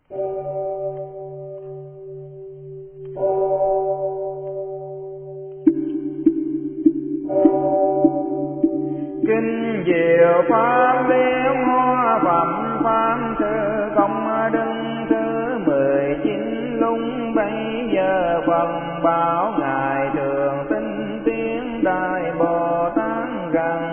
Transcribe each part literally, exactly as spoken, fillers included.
Kinh diệu pháp biến hoa phẩm pháp sư công đức thứ mười chín. Lúc bấy giờ Phật bảo ngài thường tinh tiến đại Bồ Tát rằng: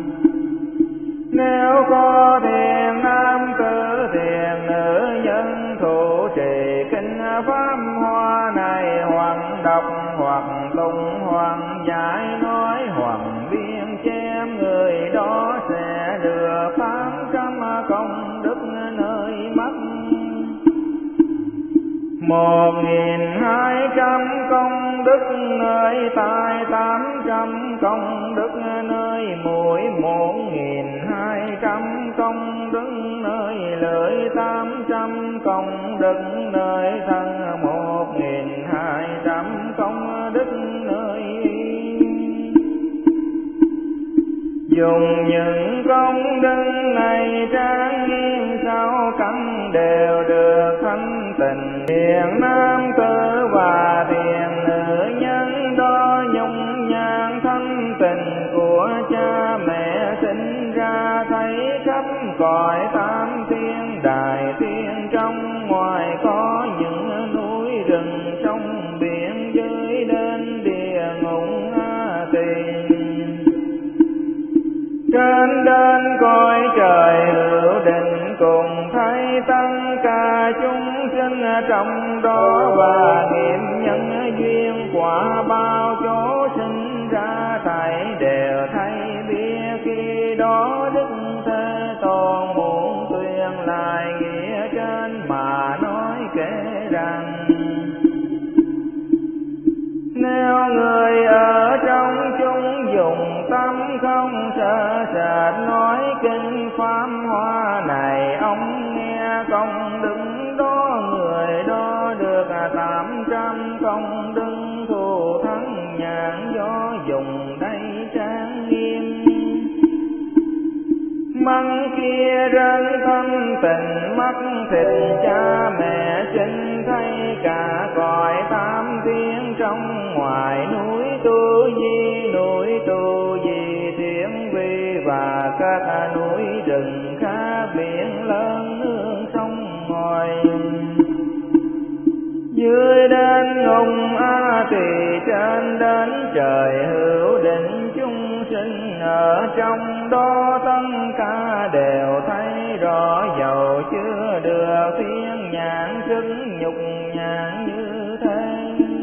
nếu có thiền nam tử thiền nữ nhân thủ trì kinh pháp hoa này, hoặc đọc hoặc tụng hoặc giải nói hoặc biên chém, người đó sẽ được tám trăm công đức nơi mắt, một nghìn hai trăm công đức nơi tai, tám trăm công đức nơi mũi, một nghìn hai trăm công đức nơi lưỡi, tám trăm công đức nơi thân, một nghìn hai trăm công đức nơi dùng những công đức này trang nghiêm sau căn đều được thanh tịnh. Thiện nam tử và thiện nữ nhân đó nhung nhan thanh tịnh của cha mẹ sinh ra, thấy khắp cõi tam thiên đại thiên trong ngoài, có những núi rừng trong biển dưới đến địa ngục A Tỳ. Trên đến cõi trời hữu định cùng thấy tất cả chúng sinh trong đó, và nghiệm nhân duyên quả bao chỗ sinh ra, thảy đều thấy biết. Khi đó Đức Thế Tôn muốn tuyên lại nghĩa trên mà nói kể rằng: nếu người ở trong chúng dùng tâm không sợ sệt nói kinh pháp hoa này, ông nghe công đức đó, người đó được tám trăm công đức thù thắng nhãn do dùng đây trang nghiêm. Mắt kia rên thanh tịnh, mắt thịt cha mẹ sinh thấy cả cõi tam thiên trong ngoài, núi Tu Di, núi Tu Di Thiền Vi, và các núi rừng khác, biển lớn nước sông ngòi. Dưới đến ngục A Tỳ, trên đến trời hữu định chúng sinh ở trong đó, tất cả đều thấy rõ, dầu chưa được thiên nhãn sức nhục nhãn như thế.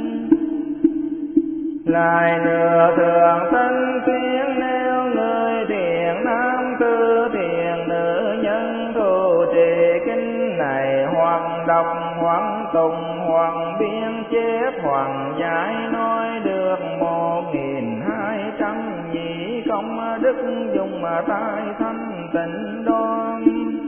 Lại nữa thường tinh tiến, nếu người thiện nam tử thiện nữ nhân thủ trì kinh này, hoặc đọc hoặc tụng hoặc biên chép hoặc giải nói, được một nghìn hai trăm nhị công đức dùng mà tai thanh tịnh đoan.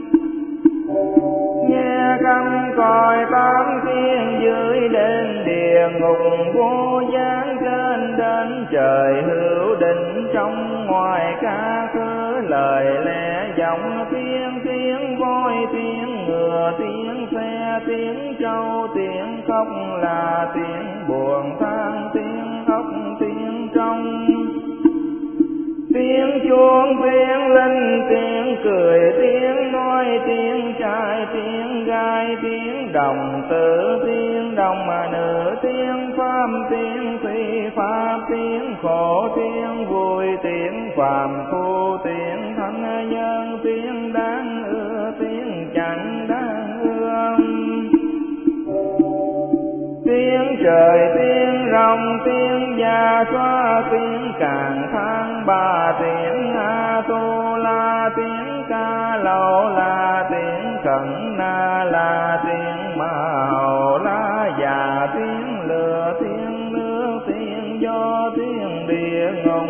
Nghe căm cõi tám thiên dưới đến địa ngục vô gián, trên đến trời hữu định trong ngoài, ca khứ lời lẽ giọng tiếng, tiếng voi tiếng ngựa, tiếng xe tiếng trâu, tiếng khóc là tiếng buồn than, tiếng khóc tiếng trong, tiếng chuông tiếng linh, tiếng cười tiếng nói, tiếng trai tiếng gái, tiếng đồng tử tiếng đồng nữ, tiếng pháp tiếng phi pháp, tiếng khổ tiếng vui, tiếng phàm phu tiếng thánh nhân, tiếng đáng ưa tiếng chẳng đáng ưa, tiếng trời tiếng rồng tiếng gia xoa, tiếng càng thang ba, tiếng a tu la, tiếng ca lầu la, tiếng cẩn na la, tiếng ma hầu la già, tiếng lửa tiếng nước, tiếng gió tiếng địa ngục,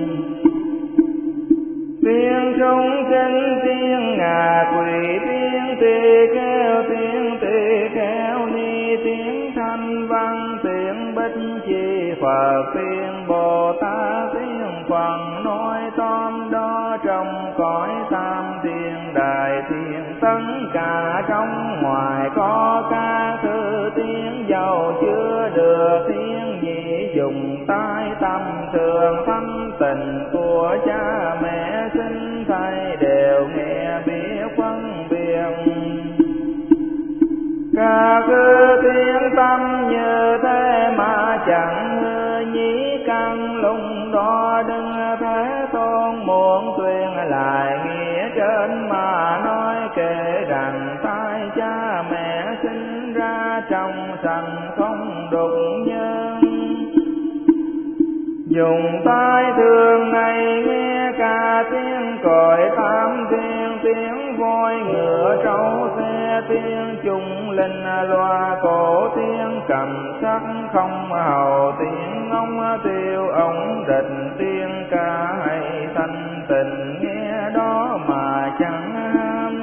tiếng súng sinh tiếng ngà quỷ, tiếng tỳ kheo tiếng tỳ kheo ni, tiếng thanh văn tiếng bích chi Phật, tiếng Bồ Tát tiếng Phật nói tóm đó trong cõi tam thiên đại thiên. tất cả trong ngoài có các thứ tiếng dầu chưa được thiên nhị dùng tai tâm thường thâm tình của cha mẹ sinh thầy đều nghe biết phân biệt. Các thứ tiếng tâm như thế mà chẳng hư nhí căn lung đó đừng thế tôn muốn tuyên lại nghĩa trên mà nói kể rằng tai cha mẹ sinh ra trong sanh không đụng nhân. Dùng tai thường ngày nghe cả tiếng còi tam thiên tiếng voi ngựa trâu xe tiếng chung linh loa cổ tiếng cầm sắc không hầu tiếng ông tiêu ông địch tiếng ca hay thanh tình nghe đó mà chẳng ham.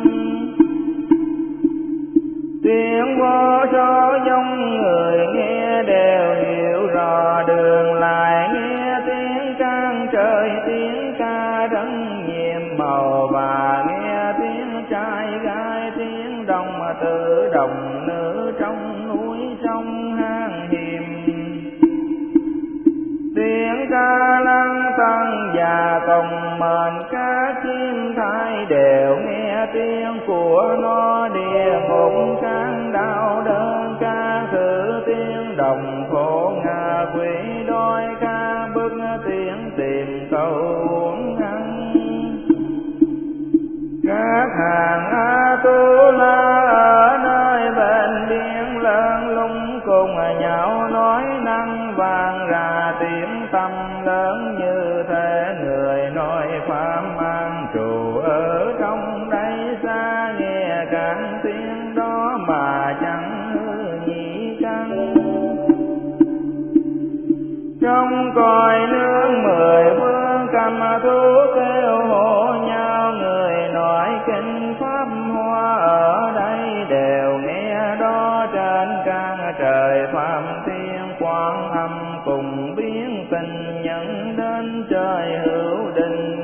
Tiếng vô số giống người nghe đều hiểu rõ đường lại nghe tiếng can trời tiếng ca đấng nhiệm màu và nghe tiếng trai gái tiếng đồng tự đồng nữ trong núi sông hang hiểm. Tiếng ca lăng tăng và cùng mền các chim thái đều nghe tiếng của nó địa ngục can đau đớn ca thử tiếng đồng khổ ngạ quỷ đói ca bức tiếng tìm câu uống ăn. Các hàng A Tu La ở nơi bên biển lớn lung cùng nhau nói năng vang ra tiếng tâm lớn như thế người nói pháp mang trụ ở trong đây xa nghe cạn tiếng đó mà chẳng hư nhị căn. Trong cõi nước mười phương cầm thú kêu hô nhau người nói kinh pháp hoa ở đây đều nghe đó trên can trời phạm thiên quang âm cùng biến tình nhận đến trời hữu định.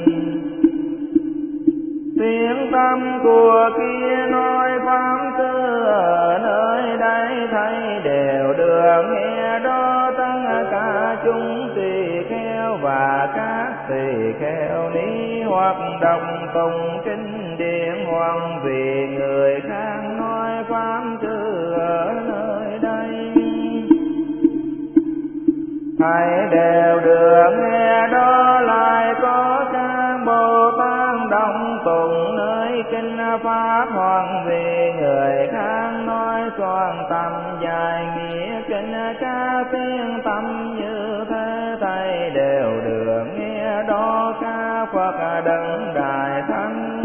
Tiếng tâm của kia nói pháp tư ở nơi đây thấy đều được nghe đó tất cả chúng tỳ kheo và các tỳ kheo ni hoặc đồng cùng kinh điển hoặc vì người khác nói pháp tư ở nơi đây thầy đều được nghe đó lại có các Bồ Tát đồng tụng nơi kinh pháp hoàng vì người khác nói soạn tâm dài nghĩa kinh ca tiếng tâm như thế thầy đều được nghe đó ca Phật đấng đại thánh.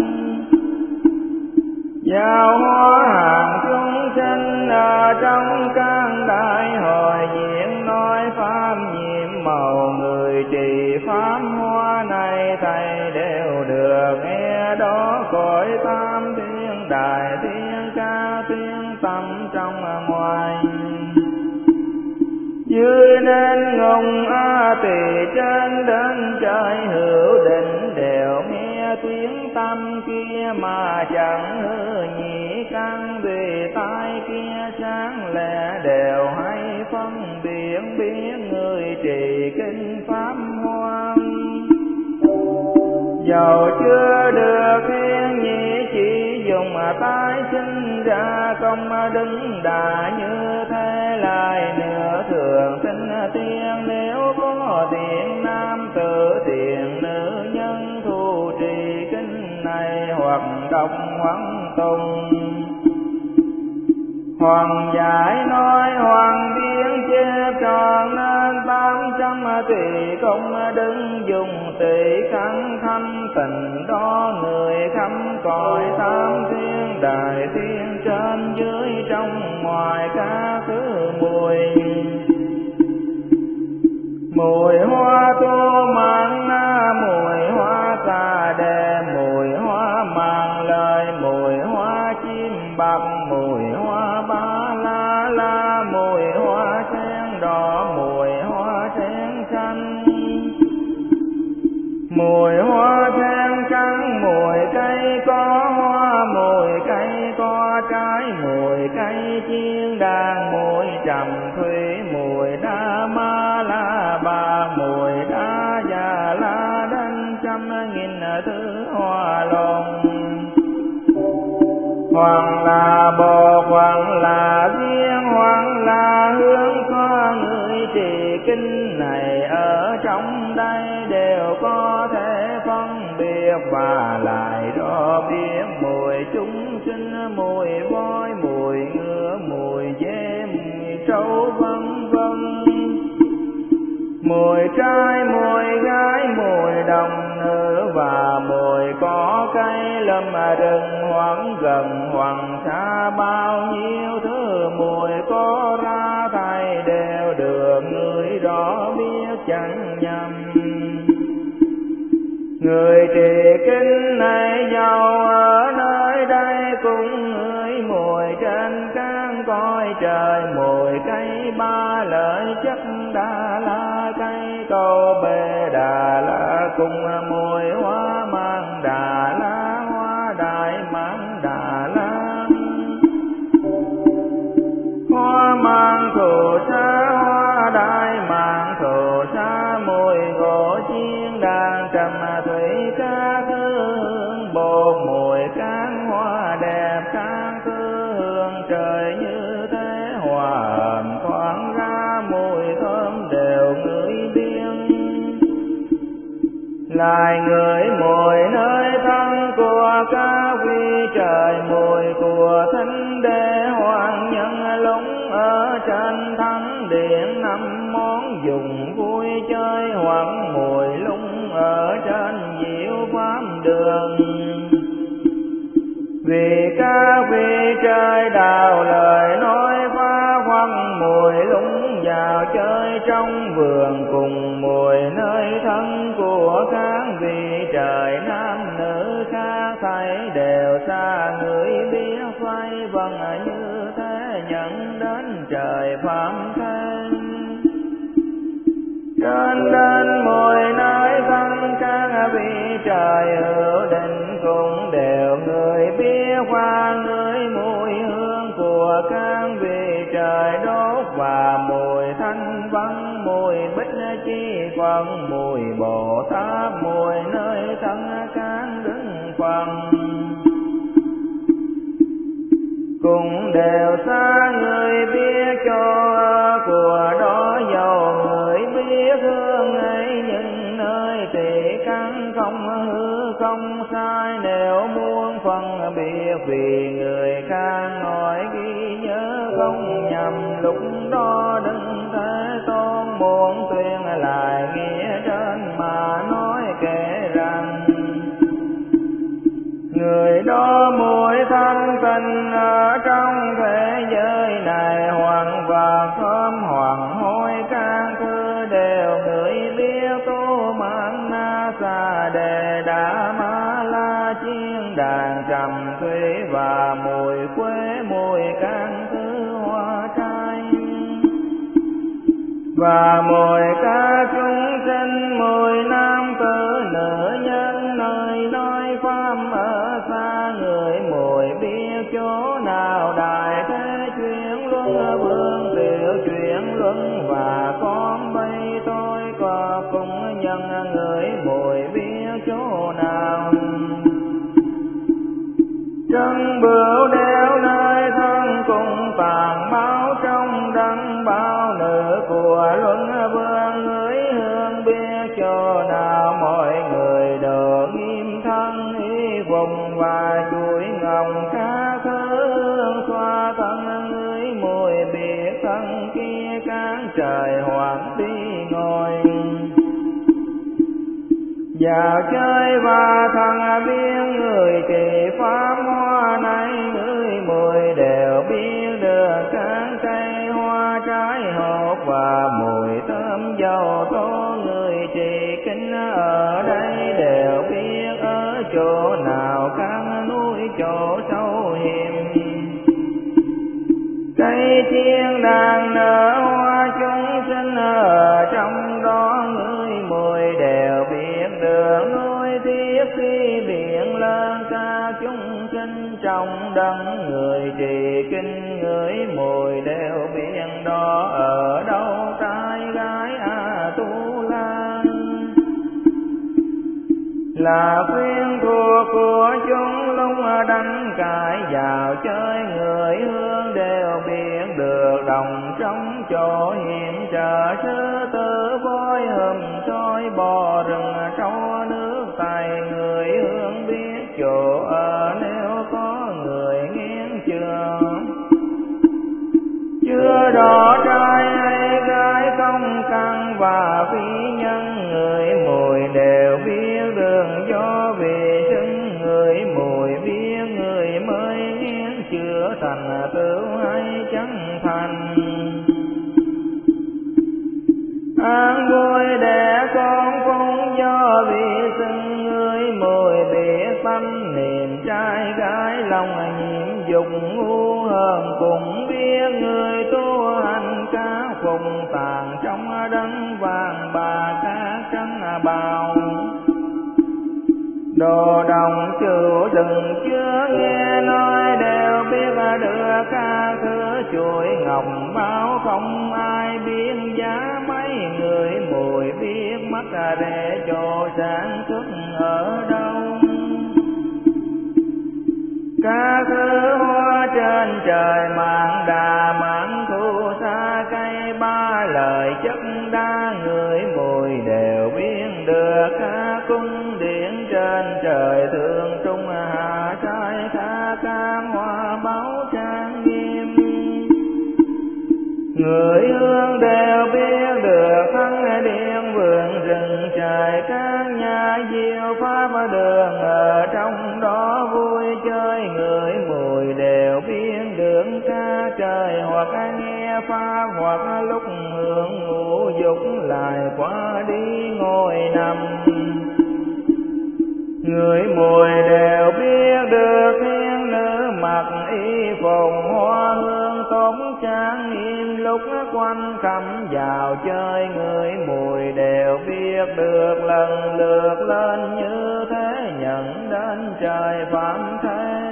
Giao hóa hàng chúng sinh ở trong căn đại hội diễn nói pháp nhiệm màu người trì pháp hoa này thầy đều được nghe đó cõi tam thiên đại thiên ca tiếng tâm trong ngoài. Dưới nên ngùng A Tỳ trên đến trời hữu định đều nghe tiếng tâm kia mà chẳng hư nhị căn vì tai kia sáng lẻ đều hay phân biệt biết người trì kinh pháp hoa. Dầu chưa được thiên nhị chỉ dùng tai sinh ra công đứng đà như thế lại nữa thường sinh tiên nếu có thiện nam tử thiện nữ nhân thu trì kinh này hoặc đọc hoặc tùng. Hoàng giải nói hoàng biến chép tròn nên tám trăm tỷ công đứng dùng tỷ khăn thâm tình đó người khắp cõi tam thiên đại thiên trên dưới trong ngoài các thứ mùi. Mùi hoa tô mang na mùi hoa tà đề mùi hoa mang lời mùi hoa chim bạc mùi hoa ba la la mùi hoa sen đỏ mùi hoa sen xanh mùi hoa sen trắng mùi cây có hoa mùi cây mùi cây chiên đàn, mùi trầm thủy, mùi đa ma la ba, mùi đa già la đanh trăm nghìn thứ hoa lộn. Hoàng là bồ, hoàng là viên, hoàng là hương hoa, người trì kinh này ở trong đây đều có thể phân biệt và lại rõ biết mùi chúng sinh, mùi voi, mùi ngựa, mùi dê, mùi trâu vân vân, mùi trai, mùi gái, mùi đồng nữ và mùi có cây lâm rừng hoặc gần hoặc xa, bao nhiêu thứ mùi có ra thầy đều được người rõ biết chẳng nhầm. Người trì kinh này giàu ở nơi đây cũng ngửi mùi trên các cõi trời, mùi cây ba lợi chất Đà La, cây cầu bê Đà La cùng mùi hoa mang Đà La, hoa đại mang Đà La, hoa mang thù sa, hoa đại mang thù sa, mùi gỗ chiên đàn trầm thủy ca hương bột, mùi cán hoa đẹp ca hương trời như thế hòa hợp thoáng ra, mùi thơm đều ngửi biếng. Lại ngửi mùi nơi thân của các vị trời, mùi của thánh đế hoàng nhân lúng ở trên thánh điện, năm món dùng vui chơi hoặc mùi lung ở trên diệu pháp đường. Vì các vị trời đào lời nói phá hoặc mùi lung vào chơi trong vườn, cùng mùi nơi thân của các vị trời nam nữ khác thấy đều xa người biết xoay vần như thế nhận đến trời phạm thế. Trên đến mùi nơi thân các vị trời hữu định cũng đều người biết qua người mùi hương của các vị trời đốt và mùi thanh văn, mùi bích chi quang, mùi Bồ Tát, mùi nơi thân các đứng phần cũng đều xa người biết cho của đó giàu người biết hương ấy, những nơi thì căn không hư không sai, nếu muốn phân biệt vì người khác nói ghi nhớ không nhầm, lúc đó đừng thế tôn muốn tuyên lại nghĩa trên mà nói kể rằng người đó mùi thanh tình ở trong thế giới này, hoàng và thơm hoàng hôi các thứ đều người biết tu mạng na sa đề đà ma la chiên đàn trầm thủy và mùi quế, mùi các thứ hoa trai và mùi các chúng sinh, mùi nam tử nữ nhân nơi nói pháp ở xa, người mùi biết chỗ nào đại thế chuyển luân vương tiểu chuyển luân và con bay tôi có cùng nhân người mùi biết chỗ nào. Chân bửu đeo nơi thân cùng tàn báo trong đăng bao nữ của luân vương, người hương biết chỗ nào mọi người đều nghiêm thân y vùng và chuỗi ngọc cá hương xoa thân, người mùi biết thân kia các trời hoàng đi ngồi vào chơi và thần biên người trì pháp hoa này, người mùi đều biết được các cây hoa trái hột và mùi thơm dầu tô, người trì kinh ở đây đều biết ở chỗ nào các núi chỗ sâu hiểm. Cây chiên đàn nở hoa chúng sinh ở trong đó, người mùi đều biết được nối tiếp khi biển lớn ca chúng sinh trong đấng người trì kinh ngửi mùi đều biết đó ở đâu trai gái A Tu La, là khuyên thuộc của chúng lúc đánh cãi vào chơi người hương đều biết được đồng trong chỗ hiện trợ sư tử voi hùm soi bò rừng trâu nước tay người hương biết chỗ ở nếu có người nghiêng chưa chưa rõ trai hay gái công căn và phi nhân người mùi đều biết đường do vì sinh người mùi biết người mới nghiêng chưa thành tựu hay chẳng thành an vui để con phúc do vì sinh người mùi biết tâm niệm trai gái lòng nhiễm dục ngu hơn cũng biết người tu hành cá phùng tàn trong đấng vàng bà cá trắng bào đồ đồng chịu đừng chưa nghe nói đều biết đưa ca thứ chuỗi ngọc báo không ai biết giá mấy người mùi biết mất để cho sản xuất ở đâu ca thứ hoa trên trời mạng đà mãn thu xa cây ba lời chất đa người mùi đều biết được ca cung điện trên trời thường trung hạ trai ca can hoa báo trang nghiêm người hương đều biết được thắng điện vườn rừng trời các nhà diệu pháp đường ở trong đó vui chơi người mùi đều biết được ca trời hoặc nghe pháp hoặc lúc hưởng ngủ dục lại qua đi ngồi nằm người mùi đều biết được thiên nữ mặc y phùng hoa hương tốn trang nghiêm lúc quanh khắp vào chơi người mùi đều biết được lần lượt lên như thế nhận đến trời phạm thế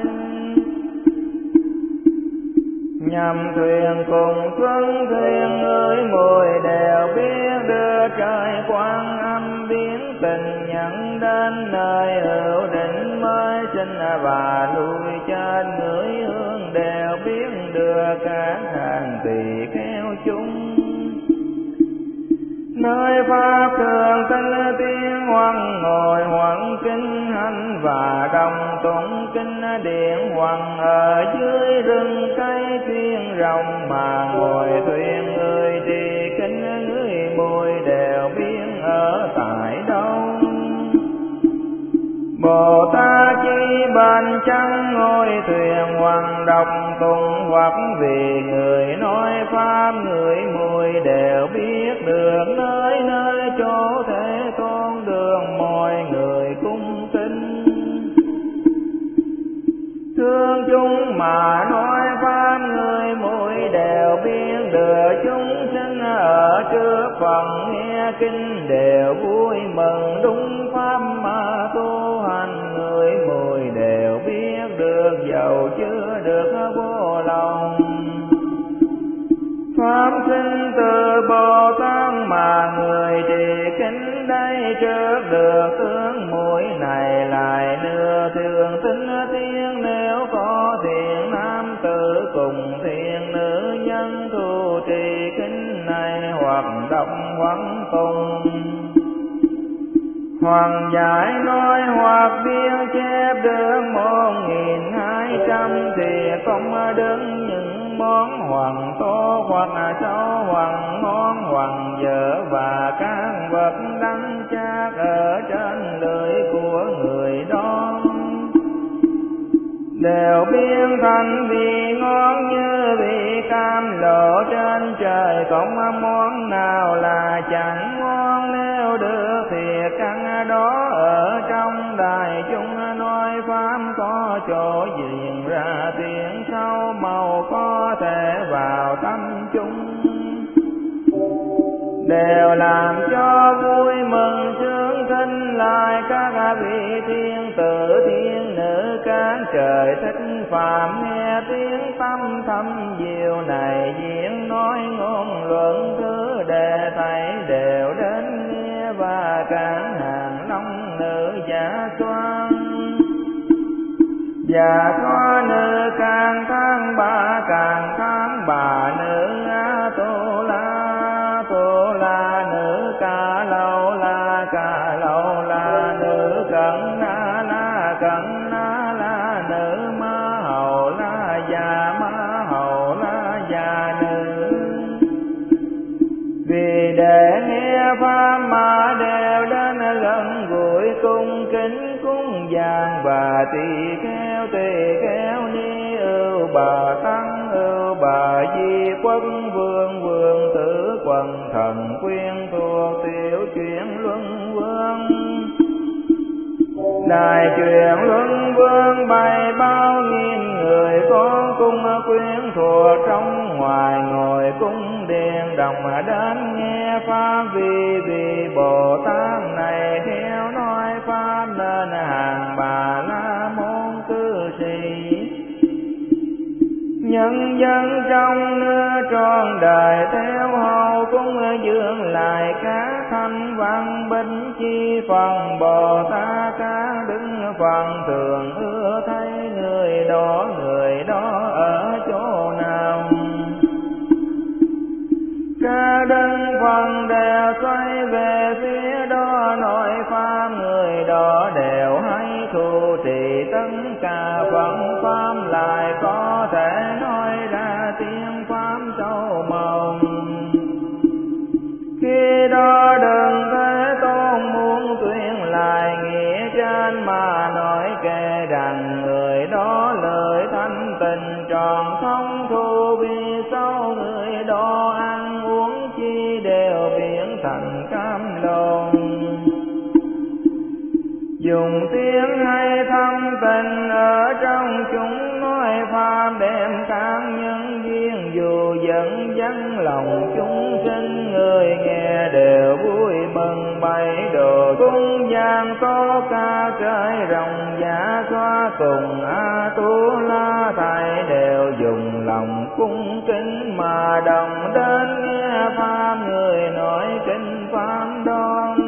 nhằm thuyền cùng xuân thuyền người mùi đều biết đưa trời quang âm biến tình nhận đến nơi hữu định mới sinh và lui trên người hương đều biết đưa các hàng tỳ kheo chúng nơi pháp thường tinh tiếng hoàng ngồi hoàng kinh hành và đồng tụng kinh điện hoàng ở dưới rừng cây chuyên rồng mà ngồi thuyền người trì kinh người mùi đều biết ở tại đâu Bồ Tát chi bên trắng ngôi thuyền hoàng độc tùng hoặc vì người nói pháp người mùi đều biết được nơi nơi chỗ thế tôn đường mọi người cung kính thương chúng mà nói pháp người mùi đều biết được chúng sinh ở trước phần nghe kinh đều vui mừng đúng pháp mà tu hành người mùi đều biết được dầu chưa được vô lòng pháp sinh từ Bồ Tát mà người trì kính đây trước được tướng mũi này lại nửa thường tính tiếng nếu có thiện nam tử cùng thiện nữ nhân tu trì kính này hoặc đọc hoặc tùng Hoàng giải nói hoặc biên chép được một nghìn hai trăm thì không đứng những món hoàng tô hoặc sâu hoàng món hoàng vợ và các vật đắng chát ở trên lưỡi của người đó đều biến thành vị ngon như vị cam lộ trên trời không món nào là chẳng ngon nếu được thì căn đó ở trong đại chúng nói pháp có chỗ diễn ra tiếng sâu màu có thể vào tâm chúng đều làm cho vui mừng sướng thinh lại các vị thiên tử thiên nữ các trời thích phạm tiếng tâm thâm diệu này diễn nói ngôn luận thứ đề thảy đều đến nghe và cản hàng long nữ giả xoan giả có nữ càng tháng ba càng tháng bà nữ a tô la tô la nữ ca lâu la ca lâu la nữ cẩn na la cẩn na la nữ ma hầu la già ma hầu la già nữ vì để nghe pháp mà đều đến gần gũi cung kính cúng dường và tỳ kheo tỳ kheo ni ưu bà tăng ưu bà di quân vương vương tử quần thần quyên thuộc tiểu chuyển luân vương đại truyền luân vương bày bao nghìn người có cung quyến thuộc trong ngoài ngồi cung điện đồng đến nghe pháp vì vì Bồ Tát này theo nói pháp nên hàng bà la môn cư sĩ nhân dân trong nước tròn đời theo hầu cung dương lại các thanh văn binh chi phần Bồ Tát các đứng phần thường ưa thấy người đó người đó ở chỗ nào ca đơn phần đều xoay về phía đó nói pháp người đó đều hay thu trì tất cả phần pháp lại có thể nói ra tiếng pháp sâu mộng khi đó đừng thế tôn muốn tuyên lại nghĩa trên mà nói kể rằng người đó lời thanh tình tròn thông thu vì sau người đó ăn uống chi đều biến thành cam lồn dùng tiếng hay thâm tình ở trong chúng nói pháp đem các nhân duyên dù dẫn dắt lòng chúng sinh người nghe đều vui mừng bày đồ cung giang có ca trời rồng giả xoa cùng a tu la thầy đều dùng lòng cung kính mà đồng đến nghe pháp người nói kinh pháp đoan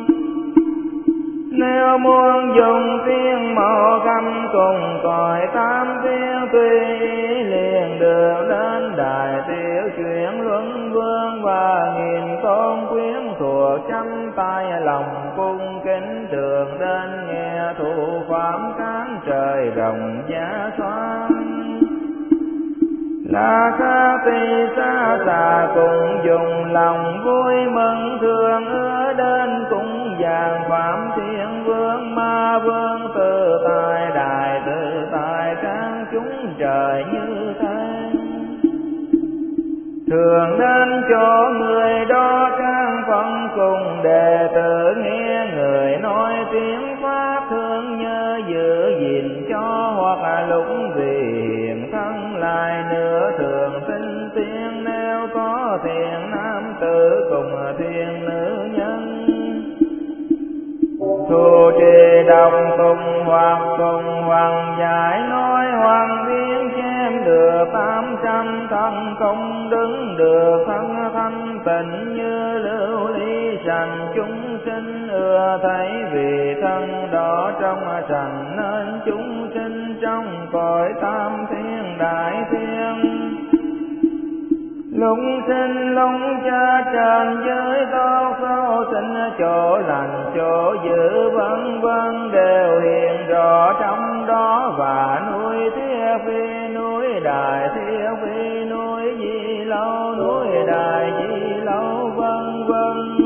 nếu muốn dùng tiếng màu căm cùng còi tam tiếng tùy liền được đến đại tiểu chuyển luân vương và nghìn tôn quyến thuộc trăm tay lòng cung kính đường đến nghe thụ pháp cán trời rồng giá xoan là ca tỳ xa xà cùng dùng lòng vui mừng thương ưa đến cung dường phạm thiên vương ma vương tự tại đại tự tại các chúng trời như thế thường đến chỗ người đó các phân cùng đệ tử nghe người nói tiếng pháp thương nhớ giữ gìn cho hoặc lúc vì hiện thân lại nữa thường sinh tiếng nếu có thiện nam tử cùng thiện nữ nhân thu trì đọc cùng hoặc cùng hoàng giải nói hoàng biến chém được tám trăm thân không đứng được thân thanh tịnh như lưu ly sành chúng sinh ưa thấy vì thân đó trong sành nên chúng sinh trong cõi tam thiên đại thiên lúc sinh lúc cha trần giới tốt xấu sinh chỗ lành chỗ giữ vân vân đều hiện rõ trong đó và núi thiết phi núi đại thiết phi núi di lâu núi đại di lâu vân vân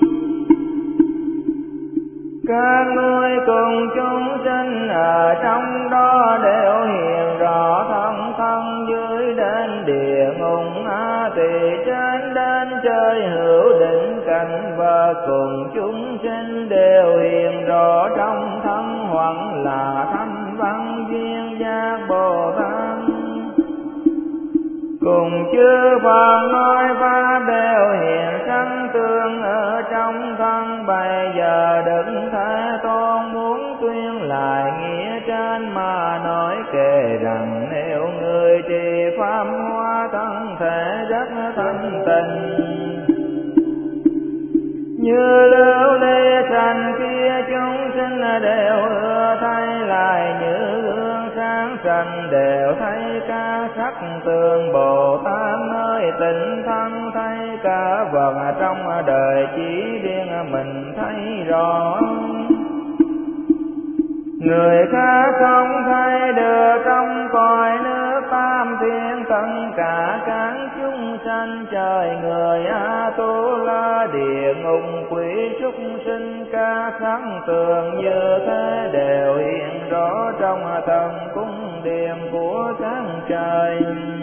các núi cùng chúng sinh ở trong đó đều hiện rõ thân thân dưới đến địa ngục a tỳ trên đến chơi hữu định cảnh và cùng chúng sinh đều hiện rõ trong thân hoặc là thanh văn duyên giác Bồ Tát cùng chư Phật nói pháp đều hiện sanh tương ở trong thân bây giờ đấng Thế Tôn muốn tuyên lại nghĩa trên mà nói kể rằng nếu người rất thanh tịnh. Như lưu ly sanh kia chúng sinh đều ưa thấy, lại như gương sáng sanh đều thấy cả sắc tường. Bồ Tát nơi tịnh thân thấy cả vật trong đời, chỉ riêng mình thấy rõ. Người khác không thấy được trong cõi nước tam thiên, tất cả các chúng sanh trời người A Tu La, địa ngục quỷ súc sinh ca sắc tường như thế đều hiện rõ trong thần cung điện của các trời.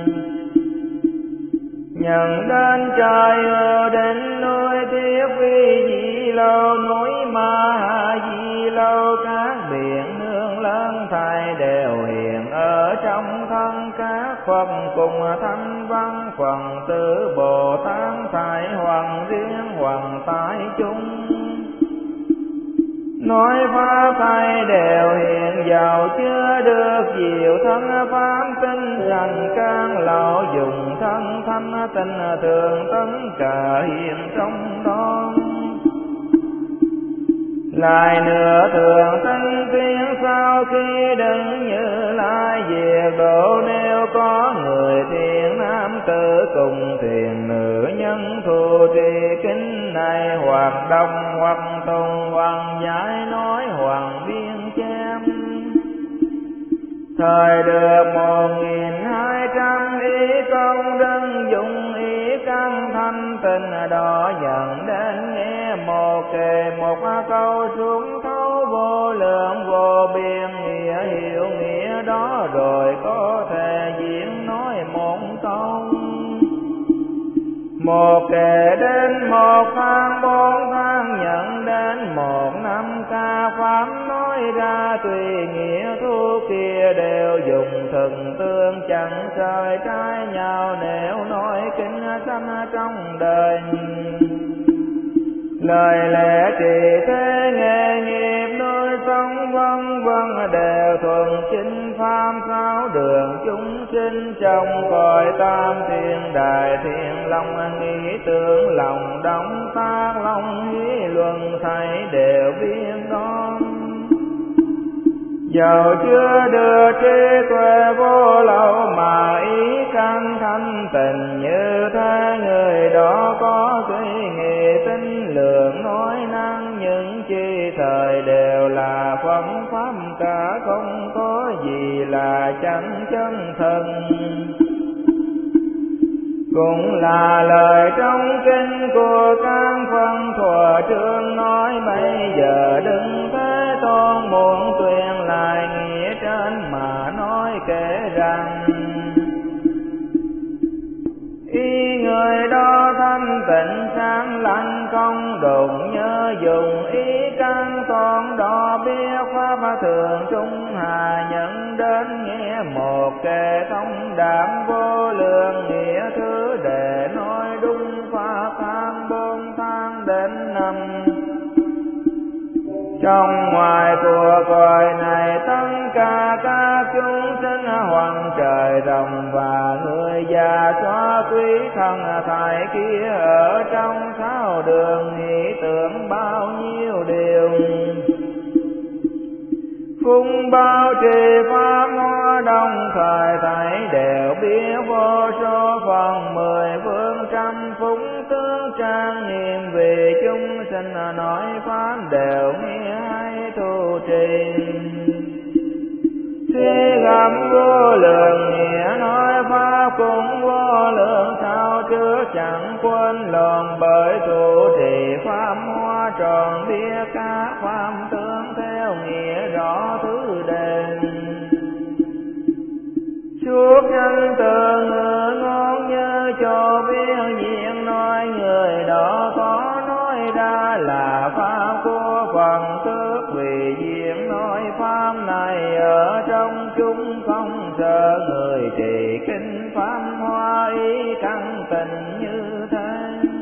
Nhận đến trời ở đến núi Thiết Vi Di Lâu, núi Ma Ha Di Lâu, các biển nương lớn thai đều hiện ở trong thân các Phật cùng thanh văn phần tử Bồ Tát thải hoàng riêng hoàng tái chúng. Nói pháp thầy đều hiện giàu chưa được diệu thân pháp tinh rành can lão dùng thân thanh tinh thường tất cả hiện trong đó. Lại nữa thường tinh tiến sau khi đứng Như Lai diệt độ, nếu có người thiện nam tử cùng thiện nữ nhân thù trì kinh này, hoặc đọc hoặc tùng hoặc giải nói hoặc biên chém. Thời được một nghìn hai trăm ý công đức, dụng ý căn thanh tịnh đó dẫn đến nghe một kề một câu xuống thấu vô lượng vô biên nghĩa hiểu nghĩa đó, rồi có thể diễn nói một câu. Một kể đến một tháng bốn tháng, nhận đến một năm ca pháp nói ra, tùy nghĩa thu kia đều dùng thần tương chẳng rời trái nhau, nếu nói kinh sanh trong đời. Lời lẽ trì thế nghề nghiệp nuôi sống vân vân đều thuần chính pháp sáu đường chúng sinh, trong cõi tam thiên đại thiên long nghĩ tưởng lòng đóng tác long hí luân thấy đều biết đó. Dầu chưa được trí tuệ vô lậu mà ý căn thanh tịnh như thế, người đó có suy nghĩ tinh lượng nói năng những chi thời đều là phẩm pháp cả, không có gì là chẳng chân thần. Cũng là lời trong kinh của các phân thuở trước nói, bây giờ đừng thế tôn muốn tuyên lại nghĩa trên mà nói kể rằng, ý người đó thanh tịnh sáng lành không đụng nhớ dùng ý căn toàn đó biết pháp thường trung hà, nhận đến nghe một kệ thông đảm vô lượng nghĩa thứ để nói đúng pháp tháng bốn tháng đến năm. Trong ngoài của cõi này tất cả các chúng sinh hoàng trời rồng và người già xóa quý thân thải kia, ở trong sáu đường nghĩ tưởng bao nhiêu điều. Phung bao trì pháp hóa đồng thời thấy đều biết vô số phần mười phương trăm phúng tướng trang nghiêm, vì chúng sinh nói pháp đều nghe hay tu trì. Khi gặp vô lượng nghĩa nói pháp cũng vô lượng, sao trước chẳng quên lòng bởi tu trì pháp hóa tròn biết các pháp tướng theo nghĩa rõ thứ đền. Suốt nhân từ ngữ ngôn như cho biết diện nói, người đó có nói ra là pháp của phần tước, vì diện nói pháp này ở trong chúng không sợ, người trì kinh pháp hóa ý căn tình như thế.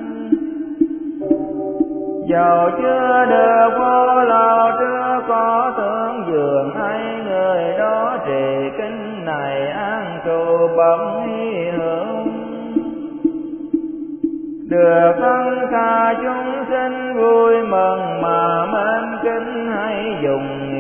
Dầu chưa được vô lậu chưa có tưởng dường hay, người đó trì kinh này an trụ bậc hy hữu. được thân xa chúng sinh vui mừng mà mến kính hay dùng